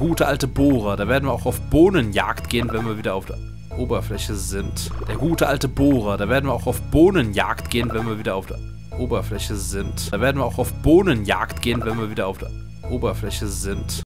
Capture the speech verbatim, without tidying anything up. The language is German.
gute alte Bohrer. Da werden wir auch auf Bohnenjagd gehen, wenn wir wieder auf der Oberfläche sind. Der gute alte Bohrer. Da werden wir auch auf Bohnenjagd gehen, wenn wir wieder auf der Oberfläche sind. Da werden wir auch auf Bohnenjagd gehen, wenn wir wieder auf der Oberfläche sind.